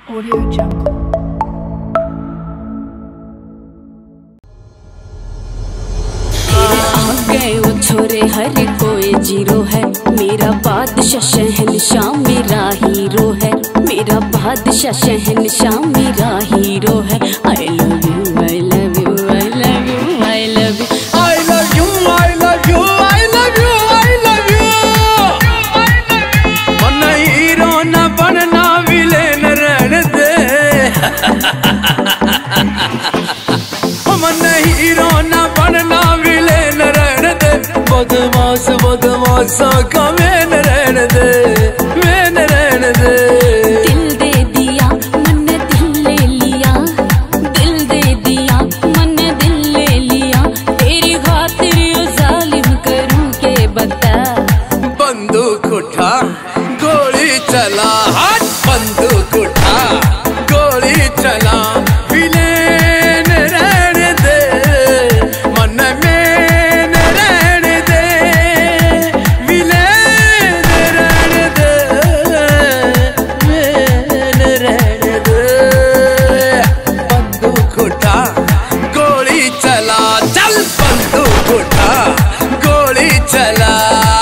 Audio Jungle। गए वो छोरे हर कोई जीरो है, मेरा बादशाह शहंशाह मेरा हीरो है, मेरा बादशाह शहंशाह मेरा हीरो है। I love you I love you I love you I love you I love you I love you I love you I love you. मन हीरो न बनना विलेन रहने दे। मन हीरो न बनना विलेन रहने दे। बदमाश बदमाशा का मैन रहने दे, मैन रहने दे। दिल दे दिया मन दिल ले लिया, दिल दे दिया मन दिल ले लिया, तेरी खातिर यो जालिम करूं के बता। बंदूक उठा गोली चला, हाथ बंदूक उठा गोली चला। विलेन रहने दे मन में रहने दे, विलेन रहने दे मैन रहने दे। बंदूक उठा गोली चला, चल बंदूक उठा गोली चला।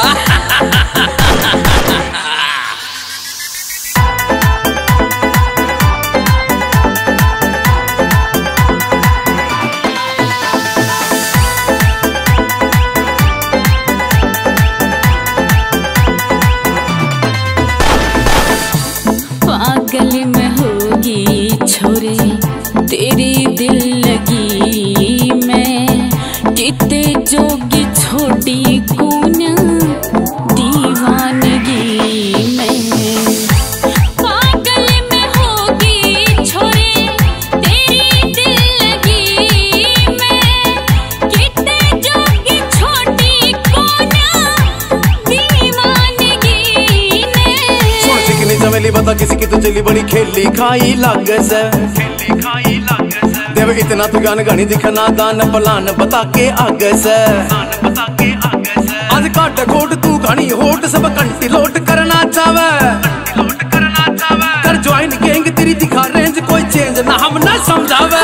पागल में होगी छोरे तेरी दिल लगी मैं, कितने जोगी छोटी कौन दीवानगी मैं। पागल में होगी छोरे तेरी दिल लगी मैं, कितने जोगी छोटी कौन दीवानगी मैं। सुन चिकनी चमेली बता किसी की तो चली बड़ी खेली खाई लग से, देव इतना तू गान गानी दिखना दान पलान बता के आग से। आज काट कोट तू गानी होट सब कंटी लोट करना चावे, कर ज्वाइन गैंग तेरी दिखा रेंज कोई चेंज ना हम ना समझावे।